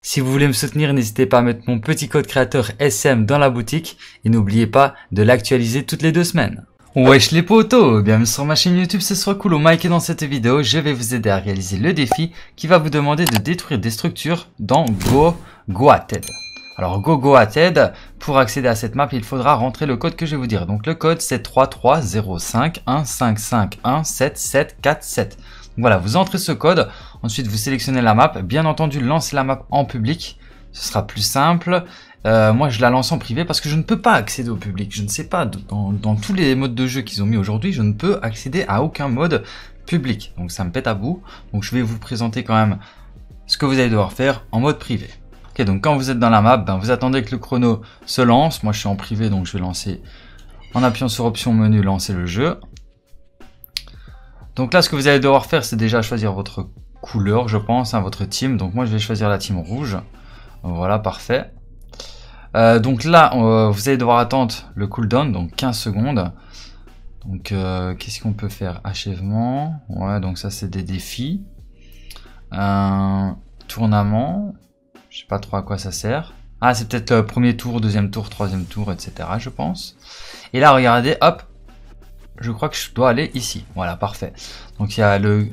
Si vous voulez me soutenir, n'hésitez pas à mettre mon petit code créateur SM dans la boutique et n'oubliez pas de l'actualiser toutes les 2 semaines. Wesh les potos, bienvenue sur ma chaîne YouTube, c'est Swakoulo Mike et dans cette vidéo, je vais vous aider à réaliser le défi qui va vous demander de détruire des structures dans Goated. Alors Goated, pour accéder à cette map, il faudra rentrer le code que je vais vous dire. Donc le code c'est 330515517747. Voilà, vous entrez ce code, ensuite vous sélectionnez la map, bien entendu lancez la map en public, ce sera plus simple. Moi je la lance en privé parce que je ne peux pas accéder au public, je ne sais pas, dans tous les modes de jeu qu'ils ont mis aujourd'hui, je ne peux accéder à aucun mode public, donc ça me pète à bout. Donc je vais vous présenter quand même ce que vous allez devoir faire en mode privé. Ok, donc quand vous êtes dans la map, vous attendez que le chrono se lance, moi je suis en privé donc je vais lancer en appuyant sur option menu, lancer le jeu. Donc là, ce que vous allez devoir faire, c'est déjà choisir votre couleur, je pense, votre team. Donc moi, je vais choisir la team rouge. Voilà, parfait. Donc là, vous allez devoir attendre le cooldown, donc 15 secondes. Donc, qu'est-ce qu'on peut faire? Achèvement. Ouais, donc ça, c'est des défis. Tournament. Je sais pas trop à quoi ça sert. Ah, c'est peut-être le premier tour, deuxième tour, troisième tour, etc., je pense. Et là, regardez, hop. Je crois que je dois aller ici. Voilà, parfait. Donc il y a le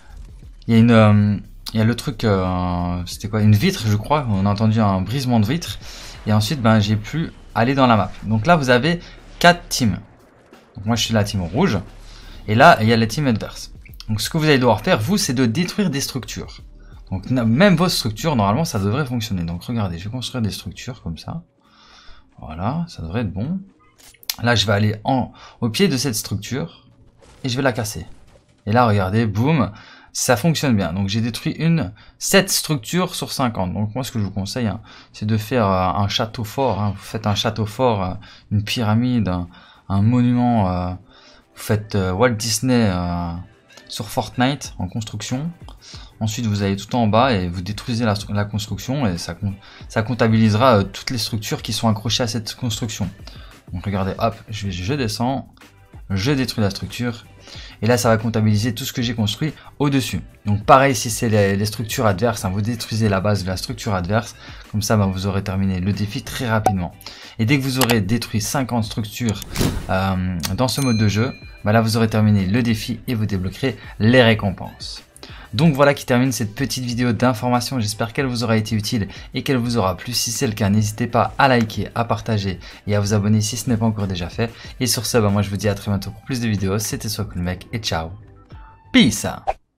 truc, c'était quoi, une vitre, je crois. On a entendu un brisement de vitre. Et ensuite, j'ai pu aller dans la map. Donc là, vous avez 4 teams. Donc moi, je suis la team rouge. Et là, il y a la team adverse. Donc ce que vous allez devoir faire, vous, c'est de détruire des structures. Donc même vos structures, normalement, ça devrait fonctionner. Donc regardez, je vais construire des structures comme ça. Voilà, ça devrait être bon. Là, je vais aller au pied de cette structure et je vais la casser. Et là, regardez, boum, ça fonctionne bien. Donc, j'ai détruit 7 structures sur 50. Donc, moi, ce que je vous conseille, c'est de faire un château fort. Vous faites un château fort, une pyramide, un monument. Vous faites Walt Disney sur Fortnite en construction. Ensuite, vous allez tout en bas et vous détruisez la construction et ça comptabilisera toutes les structures qui sont accrochées à cette construction. Donc regardez, hop, je descends, je détruis la structure, et là ça va comptabiliser tout ce que j'ai construit au-dessus. Donc pareil si c'est les structures adverses, vous détruisez la base de la structure adverse, comme ça vous aurez terminé le défi très rapidement. Et dès que vous aurez détruit 50 structures dans ce mode de jeu, là vous aurez terminé le défi et vous débloquerez les récompenses. Donc voilà qui termine cette petite vidéo d'information, j'espère qu'elle vous aura été utile et qu'elle vous aura plu. Si c'est le cas, n'hésitez pas à liker, à partager et à vous abonner si ce n'est pas encore déjà fait. Et sur ce, moi je vous dis à très bientôt pour plus de vidéos, c'était Swakoulo Mike et ciao, peace.